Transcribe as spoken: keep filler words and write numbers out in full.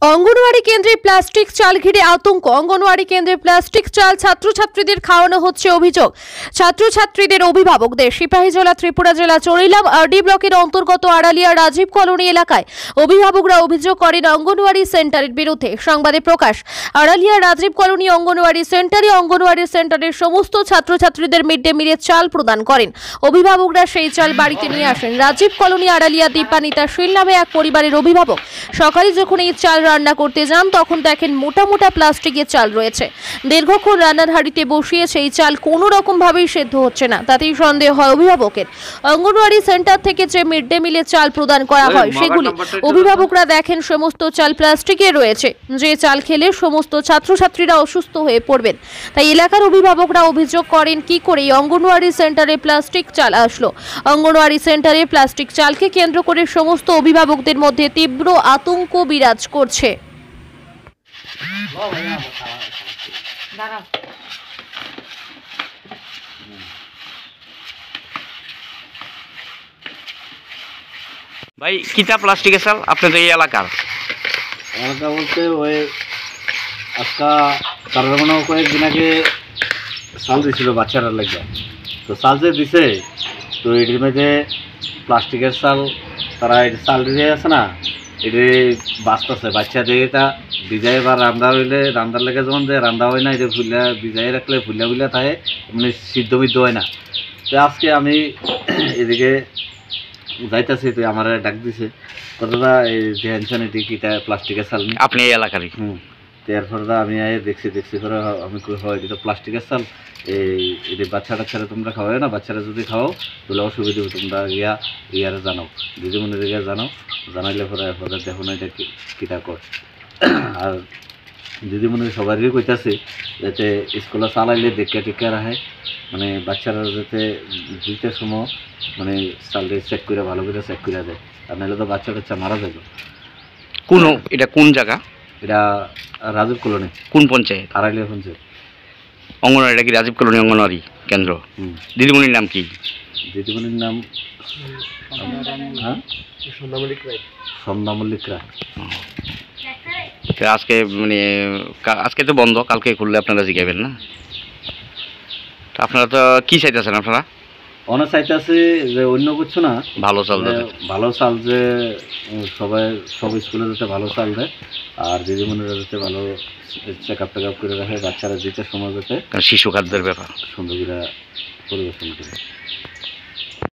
অঙ্গনওয়াড়ি কেন্দ্রে প্লাস্টিক চাল ঘিরে আতঙ্ক। অঙ্গনওয়াড়ি কেন্দ্রে প্লাস্টিক চাল ছাত্রছাত্রীদের খাওয়ানো হচ্ছে অভিযোগ। ছাত্রছাত্রীদের অভিভাবকদের সিপাহীজলা ত্রিপুরা জেলা চরিলাম আরডি ব্লকের অন্তর্গত আড়ালিয়া রাজীব কলোনি এলাকায় অভিভাবকরা অভিযোগ করেন অঙ্গনওয়াড়ি সেন্টারের বিরুদ্ধে। সংবাদে প্রকাশ, আড়ালিয়া রাজীব কলোনি অঙ্গনওয়াড়ি সেন্টারে অঙ্গনওয়াড়ি সেন্টারের সমস্ত ছাত্রছাত্রীদের মিড ডে মিলের চাল প্রদান করেন। অভিভাবকরা সেই চাল বাড়িতে নিয়ে আসেন। রাজীব কলোনি আড়ালিয়া দীপানিতা শীল নামে এক পরিবারের অভিভাবক সকালে যখন এই চাল রান্না করতে যান তখন দেখেন মোটা মোটা প্লাস্টিকের চাল রয়েছে। দীর্ঘক্ষণ রান্নার হাঁড়িতে বসিয়ে সেই চাল কোনো রকম ভাবেই সেদ্ধ হচ্ছে না। তাতেই সন্দেহ হয় অভিভাবকের। অঙ্গনওয়াড়ি সেন্টার থেকে যে মিড ডে মিলে চাল প্রদান করা হয় সেগুলি অভিভাবকরা দেখেন সমস্ত চাল প্লাস্টিকে রয়েছে, যে চাল খেলে সমস্ত ছাত্রছাত্রীরা অসুস্থ হয়ে পড়বেন। তাই এলাকার অভিভাবকরা অভিযোগ করেন কি করে অঙ্গনওয়াড়ি সেন্টারে প্লাস্টিক চাল আসলো। অঙ্গনওয়াড়ি সেন্টারে প্লাস্টিক চালকে কেন্দ্র করে সমস্ত অভিভাবকদের মধ্যে তীব্র আতঙ্ক বিরাজ করছে। ভাই কিতা প্লাস্টিকের চাল আপনাদের এই এলাকার? এলাকা বলতে ওই আজকা কারোর মনে কয়েকদিন আগে চাল দিছিল বাচ্চারা লেগে, তো চাল যে দিছে তো এটির মধ্যে প্লাস্টিকের চাল তারা চাল দিয়ে আছে না, এটি বাঁচতেছে বাচ্চা দিয়ে তা ভিজাই বা রান্না হইলে রান্নার লেগে যেমন যে রান্না হয় না, এটা ফুলিয়া ভিজাই রাখলে ফুলিয়া ফুলিয়া থাকে, এমনি সিদ্ধ মিদ্ধ হয় না। তো আজকে আমি এদিকে যাইতেছি, তো আমার ডাক দিছে কতটা এই টেনশন এটি কিটা প্লাস্টিকের চাল আপনি এই এলাকারই? হুম। তো এরপর আমি দেখছি দেখছি করে আমি হয় এটা তো প্লাস্টিকের চাল, এই এটি বাচ্চা টাচ্চারা তোমরা খাওয়াই না, বাচ্চারা যদি খাও তাহলে অসুবিধা হবে, তোমরা গিয়া ইয়ারে জানাও, দিদিমণির গিয়া জানাও, জানাইলে পরে এরপরে দেখো না এটা কিটা কর। আর দিদিমণির সবারই কইতাছে যাতে স্কুলে চালাইলে দেখে টেকে রাখে, মানে বাচ্চারা যাতে দুইটার সময় মানে চালটা চেক করে ভালো করে চেক করে দেয়, আর নাহলে তো বাচ্চা টাচ্চা মারা যাবে। কোন এটা কোন জায়গা? এটা রাজীব কলোনি। কোন পঞ্চায়েত? আড়াইলিয়া পঞ্চায়েত। অঙ্গনওয়াড়ি, এটা কি রাজীব কলোনি অঙ্গনওয়াড়ি কেন্দ্র? দিদিমণির নাম কি? দিদিমণির নাম হ্যাঁ সন্ধ্যা মল্লিক রায়। আজকে মানে আজকে তো বন্ধ, কালকে খুললে আপনারা জিগাবেন না? আপনারা তো কি চাইতেছেন? আপনারা অনেক চাইতেছে যে অন্য কিছু না, ভালো চাল, ভালো চাল যে সবাই সব স্কুলে যাতে ভালো চাল দেয়, আর দিদিমণিরা যাতে ভালো চেক আপ টেক আপ করে রাখে, বাচ্চারা যেতে সময় যাতে শিশু খাদ্যের ব্যাপার সুন্দর করে পরিবেশন করে।